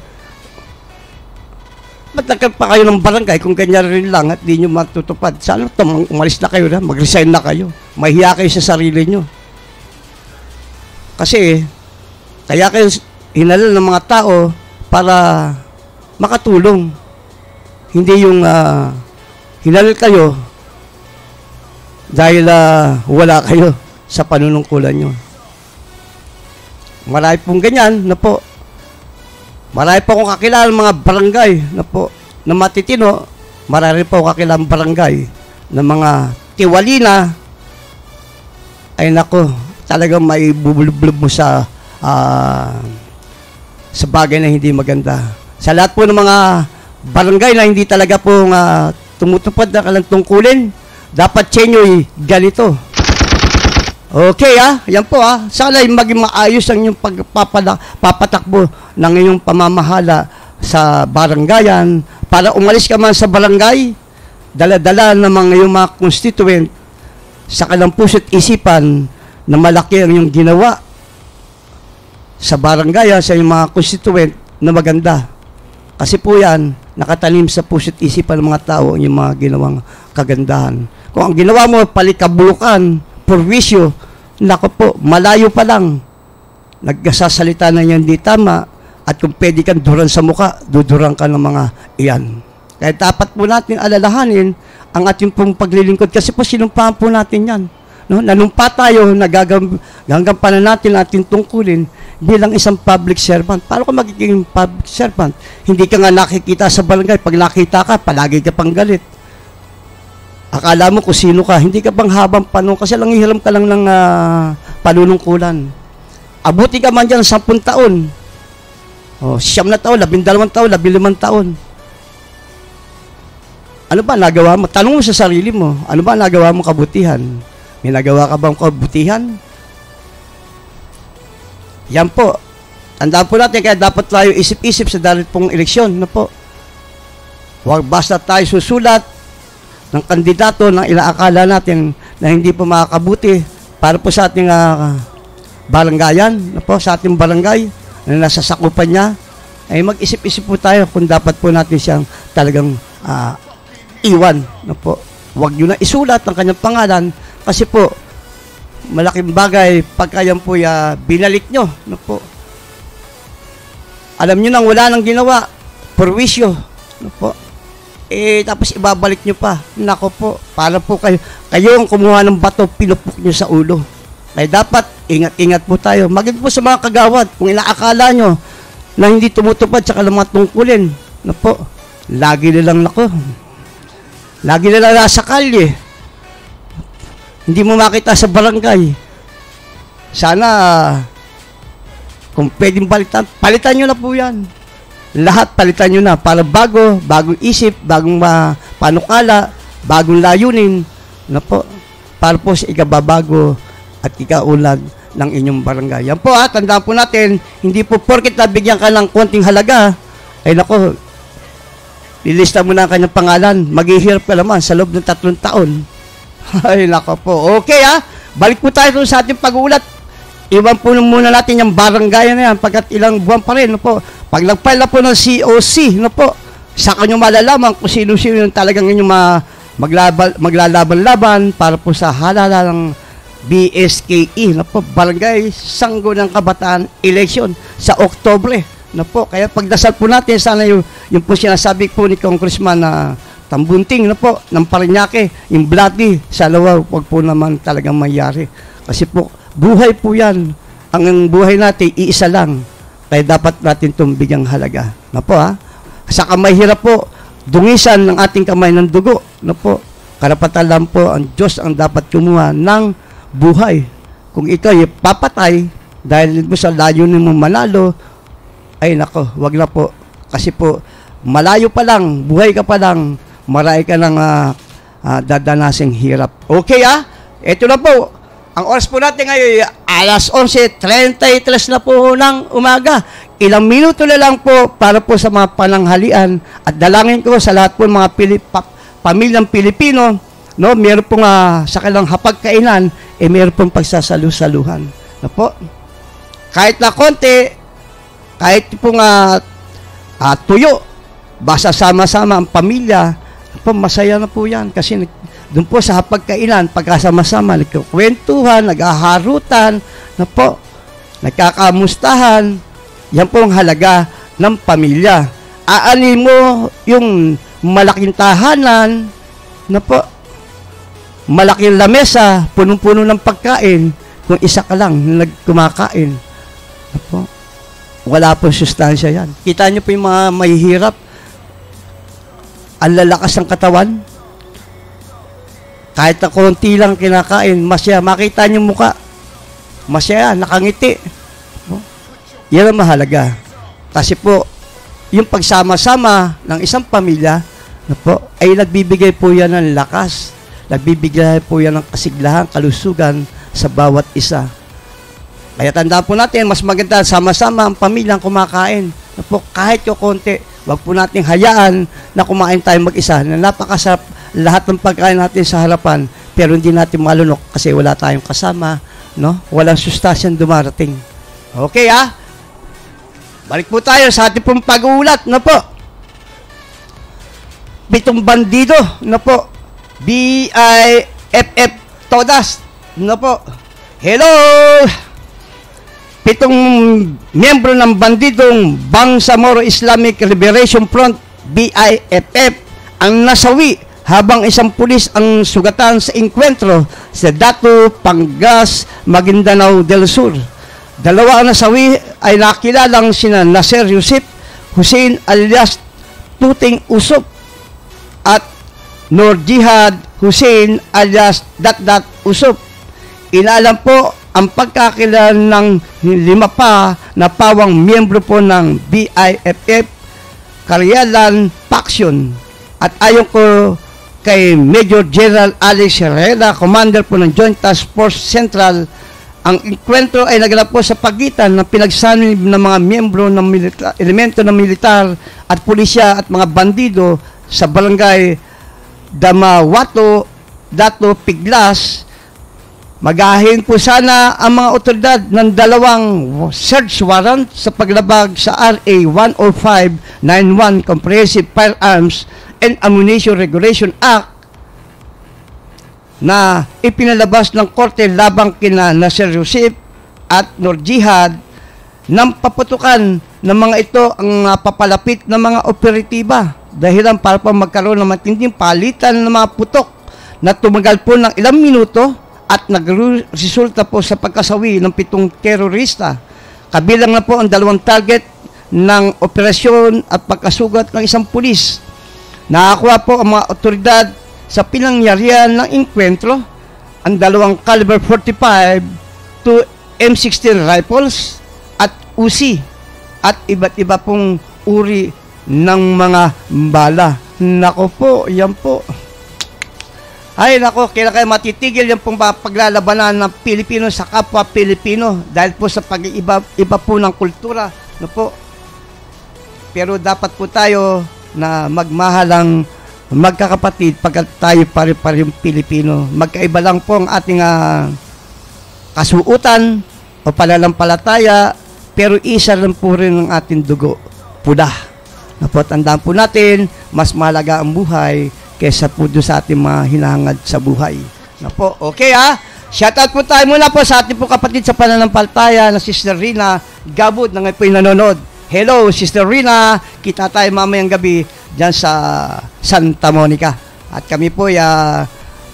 Ba't nagkaroon pa kayo ng barangay kung ganyan rin lang at di nyo matutupad? Sana ito, umalis na kayo na, mag-resign na kayo. Mahiya kayo sa sarili nyo. Kasi, kaya kayo hinalal ng mga tao para makatulong. Hindi yung uh, hinalal kayo dahil uh, wala kayo sa panunungkulan nyo. Marami pong ganyan na po. Marami po akong kakilala mga barangay na po na matitino. Marami po akong kakilala barangay na mga tiwalina ay nako, talagang may bubulublob mo sa uh, sa bagay na hindi maganda. Sa lahat po ng mga barangay na hindi talaga po uh, tumutupad na kalang tungkulin, dapat chenyo'y ganito. Okay ah, yan po ah. Sana maging maayos ang inyong pagpapatakbo ng inyong pamamahala sa barangayan para umalis ka man sa barangay, dala-dala ng mga iyong mga constituent sa kalang puso't isipan na malaki ang iyong ginawa sa barangay, sa iyong mga constituent na maganda. Kasi po yan, nakatanim sa puso't isipan ng mga tao ang iyong mga ginawang kagandahan. Kung ang ginawa mo, palikabulukan, purwisyo, nako po, malayo pa lang. Nagsasalita na yan di tama, at kung pwede kang duran sa muka, duduran ka ng mga iyan. Kaya dapat po natin alalahanin ang ating pong paglilingkod, kasi po sinumpahan po natin yan. No? Nanumpa tayo, nagagampanan natin ating tungkulin bilang isang public servant. Paano ka magiging public servant? Hindi ka nga nakikita sa barangay. Pag nakita ka, palagi ka pang galit. Akala mo kung sino ka, hindi ka bang habang panong, kasi lang hiram ka lang ng uh, panunungkulan. Abuti ka man dyan, sampung taon. O, siyam na taon, labindalawang taon, labilimang taon. Ano ba nagawa mo? Tanong mo sa sarili mo, ano ba nagawa mo kabutihan? May nagawa ka bang kabutihan? Yan po. Tandaan po natin, kaya dapat tayo isip-isip sa darating pong eleksyon. No po? Huwag basta tayo susulat ng kandidato na inaakala natin na hindi po makakabuti para po sa ating uh, barangayan, no po, sa ating barangay na nasa sakupan niya, ay mag-isip-isip po tayo kung dapat po natin siyang talagang uh, iwan. No po? Huwag nyo na isulat ang kanyang pangalan kasi po, malaking bagay pagka yan po uh, binalik nyo. No po? Alam nyo nang wala nang ginawa, perwisyo. No po? Eh, tapos ibabalik nyo pa. Nako po, para po kayo, kayo ang kumuha ng bato, pinupok nyo sa ulo. Kaya dapat, ingat-ingat po tayo. Maging po sa mga kagawad, kung inaakala nyo na hindi tumutupad sa kalamang tungkulin, na po, lagi nilang nako, lagi nilang nasa kalye. Hindi mo makita sa barangay. Sana, kung pwedeng palitan, palitan nyo na po yan. Lahat palitan nyo na para bago, bagong isip, bagong uh, panukala, bagong layunin, na po, para po sa ikababago at ikaunlad ng inyong barangay. Yan po ha, tandaan po natin, hindi po porket nabigyan ka ng konting halaga, ay nako, lilista mo na ang kanyang pangalan, maghihirap ka naman sa loob ng tatlong taon. Ay nako po. Okay ha, balik po tayo sa ating pag-uulat. Iwan po muna natin yung barangay na yan, pagkat ilang buwan pa rin, no po. Pag nag-file na po ng C O C, no po, saka nyo malalaman kung sino-sino yung talagang inyong ma maglaban, maglalaban-laban para po sa halala ng B S K E, na po, Barangay Sanggo ng Kabataan Election sa Oktobre, na po. Kaya pagdasal po natin, sana yung, yung po sinasabi po ni Congressman na Tambunting, na po, ng Parañaque, yung bloody, sa lawa, wag po naman talagang mayari. Kasi po, buhay po yan. Ang buhay natin, iisa lang. Kaya dapat natin itong bigyang halaga. Na po ha. Saka mahirap po, dungisan ng ating kamay ng dugo. Na po, karapatan lang po, ang Diyos ang dapat kumuha ng buhay. Kung ito ay papatay, dahil mo sa layunin mo manalo, ay nako, wag na po. Kasi po, malayo pa lang, buhay ka pa lang, marami ka ng uh, uh, dadanasing hirap. Okay ah, ito na po. Ang oras po natin ngayon, alas onse treinta y tres na po ng umaga. Ilang minuto na lang po para po sa mga pananghalian at dalangin ko sa lahat po mga Pilip, pa, pamilyang Pilipino, no, meron pong uh, sa kanilang hapagkainan, eh meron pong pagsasalu-saluhan. No po? Kahit na konti, kahit pong uh, uh, tuyo, basta sama-sama ang pamilya, po, masaya na po yan kasi doon po sa hapagkainan, pagkasama-sama, nagkukwentuhan, naghaharutan, na po, nagkakamustahan, yan po ang halaga ng pamilya. Aanin mo yung malaking tahanan, na po, malaking lamesa, punong-puno ng pagkain, kung isa ka lang nagkumakain, na po, wala po sustansya yan. Kita nyo po yung mga mahihirap, ang lalakas ng katawan, kahit na konti lang kinakain, masaya, makita niyo mukha, masaya, nakangiti. Yan ang mahalaga. Kasi po, yung pagsama-sama ng isang pamilya, na po, ay nagbibigay po yan ng lakas, nagbibigay po yan ng kasiglahan, kalusugan sa bawat isa. Kaya tandaan po natin, mas maganda sama-sama ang pamilyang kumakain. Na po, kahit yung konti, wag po nating hayaan na kumain tayo mag-isa, na napakasarap lahat ng pagkain natin sa harapan, pero hindi natin malunok kasi wala tayong kasama, no? Walang sustansyang dumarating. Okay, ha? Balik po tayo sa ating pong pag-uulat, no po? Pitong bandido, no po? B I F F Todas, no po? Hello! Pitong miyembro ng bandidong Bangsamoro Islamic Liberation Front, B I F F, ang nasawi habang isang pulis ang sugatan sa engkwentro sa Dato, Pangas, Maguindanao del Sur. Dalawa ang nasawi ay nakilalang sina Nasser Yusip Hussein alias Tuting Usop at Nur Jihad Hussein alias Datdat Usop. Inaalam po ang pagkakilala ng lima pa na pawang miyembro po ng B I F F Karyalan Faction. At ayon ko kay Major General Alex Herrera, Commander po ng Joint Task Force Central, ang enkwentro ay naganap po sa pagitan ng pinagsanib ng mga miyembro ng milita- elemento ng militar at pulisya at mga bandido sa barangay Damawato, Dato, Piglas. Magahin po sana ang mga otoridad ng dalawang search warrant sa paglabag sa R A one oh five ninety-one Comprehensive Firearms and Ammunition Regulation Act na ipinalabas ng korte labang kina Nasser Yusip at Nur Jihad nang paputukan ng mga ito ang uh, papalapit ng mga operatiba dahilan para pa magkaroon ng matinding palitan ng mga putok na tumagal po ng ilang minuto at nagresulta po sa pagkasawi ng pitong terorista. Kabilang na po ang dalawang target ng operasyon at pagkasugat ng isang pulis. Nakakuha po ang mga otoridad sa pinangyarihan ng inkwentro ang dalawang caliber forty-five to M sixteen rifles at Uzi at iba't iba pong uri ng mga bala. Nako po, yan po. Ay, nako, kailan kayo matitigil yan pong paglalabanan ng Pilipino sa kapwa Pilipino dahil po sa pag-iba iba po ng kultura. No po. Pero dapat po tayo na magmahalang magkakapatid pagkat tayo pare-parehong Pilipino. Magkaiba lang po ang ating uh, kasuutan o pananampalataya, pero isa lang po rin ang ating dugo, pula. No po, tandaan po natin, mas mahalaga ang buhay kesa po doon sa ating mga hinahangad sa buhay. Na po, okay ha? Shoutout po tayo muna po sa ating po kapatid sa pananampalataya na Sister Rina Gabud na ngayon po yung nanonood. Hello, Sister Rina. Kita tayo mamayang gabi dyan sa Santa Monica. At kami po ay uh,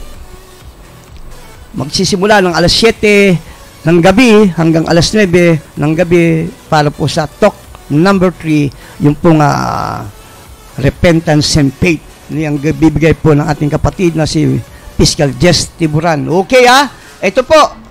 magsisimula ng alas siyete ng gabi hanggang alas nuwebe ng gabi para po sa talk number three, yung pong uh, repentance and faith. Yung bibigay po ng ating kapatid na si Fiscal Jess Tiburan. Okay ha? Ito po.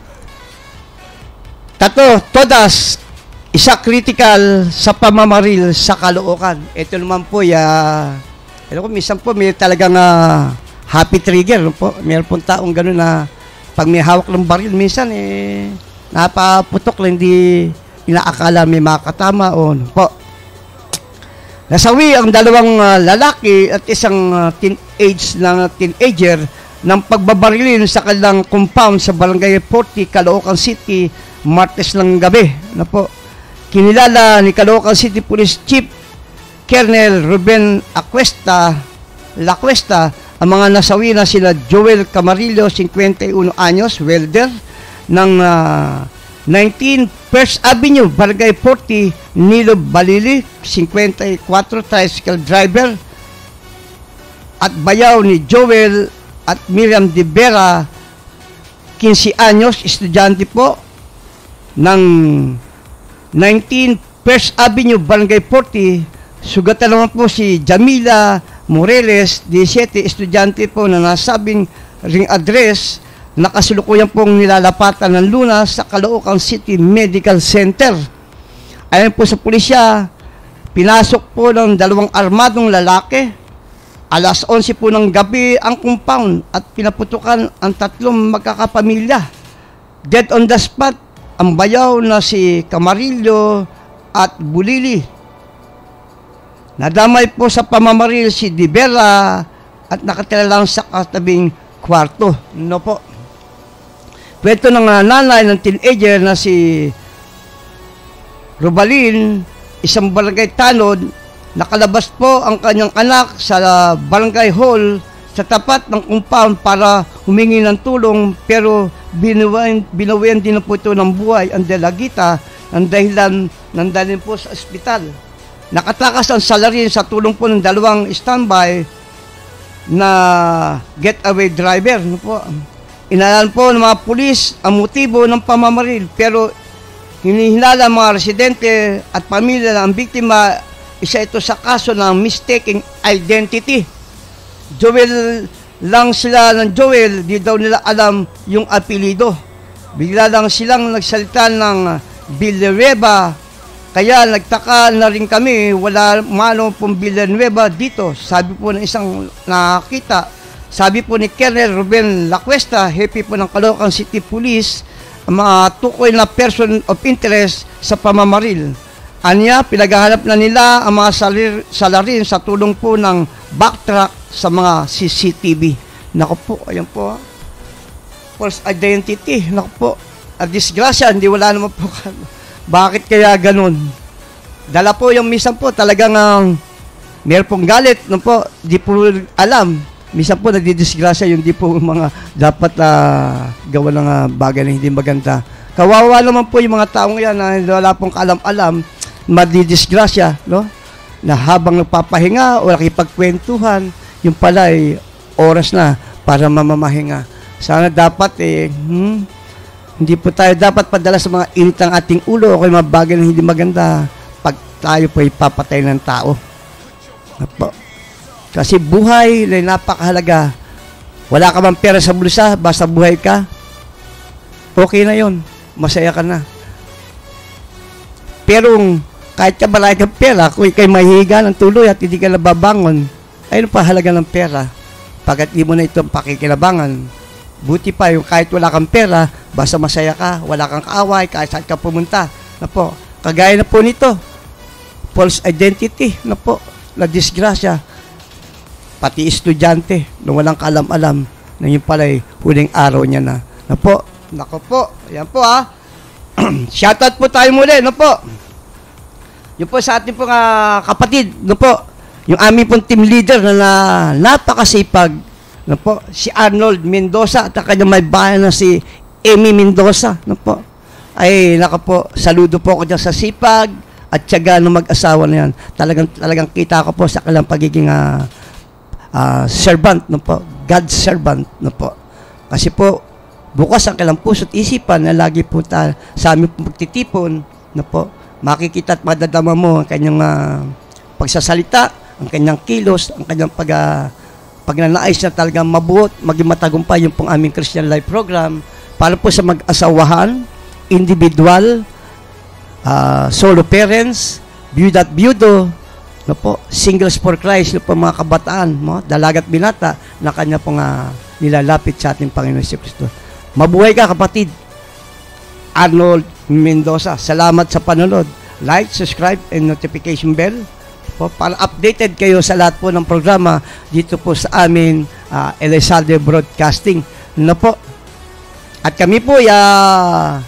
Tato, todas, isa critical sa pamamaril sa Caloocan. Ito naman po, ya, alam ko, minsan po may talagang uh, happy trigger. No po? Mayroon pong taong gano'n na pag may hawak ng baril, minsan eh, napaputok lang, hindi inaakala may makatama o no po. Nasawi ang dalawang uh, lalaki at isang uh, teenage na teenager ng pagbabarilin sa kanilang compound sa Barangay forty, Caloocan City, Martes ng gabi. Na po. Kinilala ni Caloocan City Police Chief Colonel Ruben Acuesta, Lacuesta, ang mga nasawi na sila Joel Camarillo, fifty-one anyos, welder, ng uh, nineteen First Avenue, Barangay forty, Nilo Balili, fifty-four, tricycle driver, at bayaw ni Joel at Miriam de Vera, fifteen anyos, estudyante po, ng nineteen First Avenue, Barangay forty. Sugatan naman po si Jamila Moreles, seventeen, estudyante po na nasabing ring address, nakasulukuyan pong nilalapatan ng lunas sa Caloocan City Medical Center. Ayon po sa pulisya, pinasok po ng dalawang armadong lalaki. Alas onse po ng gabi ang compound at pinaputukan ang tatlong magkakapamilya. Dead on the spot ang bayaw na si Camarillo at Bulili. Nadamay po sa pamamaril si De Vera at nakatira lang sa katabing kwarto. No po. Kwento ng nanay ng teenager na si Robalin, isang barangay tanod, nakalabas po ang kanyang anak sa barangay hall sa tapat ng compound para humingi ng tulong, pero binawian, binawian din po ito ng buhay ang dalagita ng dahilan ng dalhin po sa ospital. Nakatakas ang salarin sa tulong po ng dalawang standby na getaway driver. No po. Inalan po ng mga pulis ang motibo ng pamamaril, pero hinihinala mga residente at pamilya ng biktima, isa ito sa kaso ng mistaken identity. Joel lang sila ng Joel, di daw nila alam yung apelido. Bigla lang silang nagsalita ng Villanueva, kaya nagtaka na rin kami, wala mano pong Villanueva dito. Sabi po ng isang nakakita. Sabi po ni Colonel Ruben Lacuesta, hepe po ng Caloocan City Police, ang mga tukoy na person of interest sa pamamaril. Anya, pinaghahanap na nila ang mga salir, salarin sa tulong po ng backtrack sa mga C C T V. Naku po, ayan po. False identity. Naku po. At disgrasya, hindi wala naman po. Bakit kaya ganun? Dala po yung minsan po, talagang uh, meron pong galit. No po, di po alam. Minsan po nagdidisgrasya yung di po mga dapat uh, gawa ng uh, bagay na hindi maganda. Kawawa naman po yung mga taong yan na wala pong kaalam-alam, madidisgrasya, no? Na habang nagpapahinga o nakipagkwentuhan, yung pala ay oras na para mamamahinga. Sana dapat eh, hmm, hindi po tayo dapat padala sa mga init ng ating ulo o kaya mga bagay na hindi maganda. Pag tayo po ipapatay ng tao. Opo. Kasi buhay ay napakahalaga. Wala ka bang pera sa bulsa, basta buhay ka, okay na yon, masaya ka na. Pero kahit ka malaki kang pera, kung ikay mahihiga ng tuloy at hindi ka nababangon, ayun pa halaga ng pera. Pagkat di mo na itong pakikinabangan, buti pa yung kahit wala kang pera, basta masaya ka, wala kang kaaway, kahit saan ka pumunta. Na po, kagaya na po nito, false identity, na po, na disgrasya. Pati estudyante, nung walang kaalam-alam, na yun pala'y huling araw niya na. Na po, nako po, ayan po ha. Shoutout po tayo muli, no po. Yung po sa ating pong uh, kapatid, no po, yung aming pong team leader na, na napakasipag, no po, si Arnold Mendoza at ang kanyang may bayan na si Amy Mendoza, no po. Ay, nako po, saludo po ako dyan sa sipag at tiyaga ng mag-asawa na yan. Talagang, talagang kita ko po sa kanilang pagiging uh, Uh, servant, no po, God's servant, no po. Kasi po, bukas ang kailang puso't isipan na lagi po ta, sa aming magtitipon, no po, makikita at madadama mo ang kanyang uh, pagsasalita, ang kanyang kilos, ang kanyang pag, uh, pagnanais na talagang mabuot, maging matagumpay yung pong aming Christian Life Program para po sa mag-asawahan, individual, uh, solo parents, byuda at byudo, no po, singles for Christ, no po, mga kabataan, mo, dalagat binata, na kanya pong uh, nilalapit sa ating Panginoon Jesucristo. Mabuhay ka, kapatid. Arnold Mendoza, salamat sa panonood. Like, subscribe, and notification bell po, para updated kayo sa lahat po ng programa dito po sa amin, uh, Elizalde Broadcasting. No po. At kami po, uh,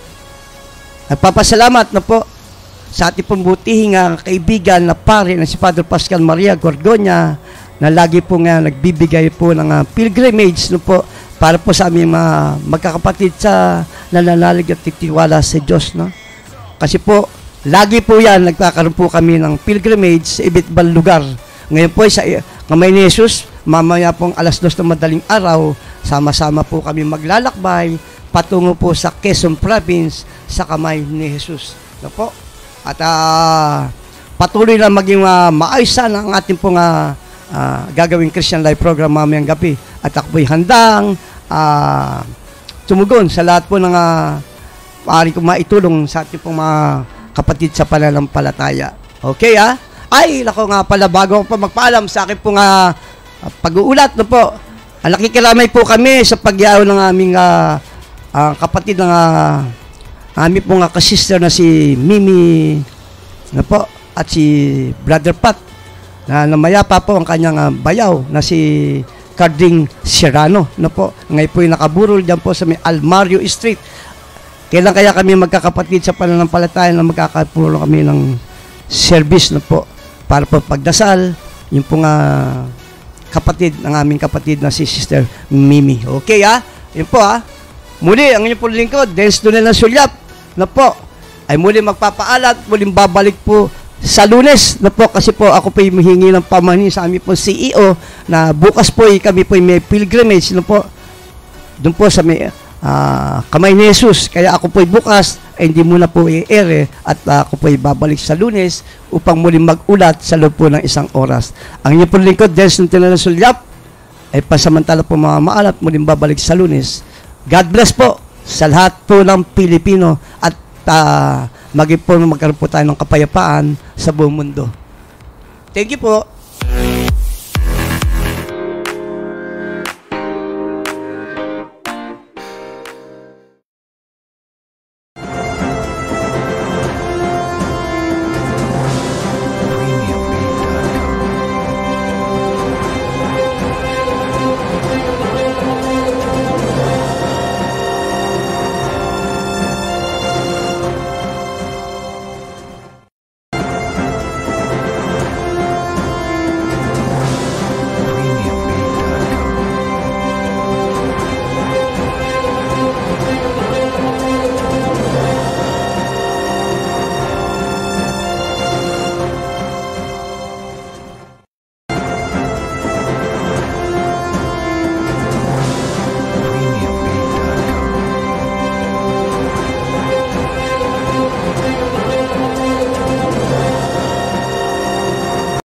nagpapasalamat, no po, sa ating pong butihing uh, kaibigan na pare na si Father Pascal Maria Gorgonya, na lagi po nga nagbibigay po ng uh, pilgrimage, no po, para po sa aming uh, magkakapatid sa nananalig at titiwala sa Diyos, no? Kasi po, lagi po yan, nagkakaroon po kami ng pilgrimage sa iba't ibang lugar. Ngayon po, sa kamay ni Jesus, mamaya pong alas dos ng madaling araw, sama-sama po kami maglalakbay, patungo po sa Quezon Province, sa kamay ni Jesus, no po? At uh, patuloy na maging uh, maayos sana ang ating pong uh, uh, gagawing Christian Life Program mamayang gabi. At ako po'y handang uh, tumugon sa lahat po ng uh, maaari kong maitulong sa ating pong mga kapatid sa pananampalataya. Okay, ah? Ay, nako nga pala, bago ako pa magpaalam sa akin pong uh, pag-uulat, no po, nakikiramay po kami sa pagyaw ng aming uh, uh, kapatid ng uh, aming pong uh, kasister na si Mimi, no po, at si Brother Pat, na namayapa po ang kanyang uh, bayaw na si Carding Serrano, no po. Ngayon po yung nakaburol dyan po sa may Almario Street. Kailan kaya kami magkakapatid sa pananampalataya na magkakapulo kami ng service, no po, para po pagdasal yung pong uh, kapatid ng aming kapatid na si Sister Mimi. Okay, ha? Yun po, ha? Muli, ang inyong po lingkod, Dennis Donel ng Sulyap, na po, ay muli magpapaalat, muling babalik po sa Lunes, na po, kasi po ako po humihingi ng pamanin sa aming po C E O na bukas po kami po may pilgrimage, na po, doon po sa may uh, kamay ni Jesus. Kaya ako po bukas ay hindi muna po i-ere at uh, ako po babalik sa Lunes upang muling mag-ulat sa loob po ng isang oras. Ang inyong po lingkod, Dennis Donel ng Sulyap, ay pasamantala po mga maalat, muling babalik sa Lunes. God bless po sa lahat po ng Pilipino at uh, maging po magkaroon po tayo ng kapayapaan sa buong mundo. Thank you po.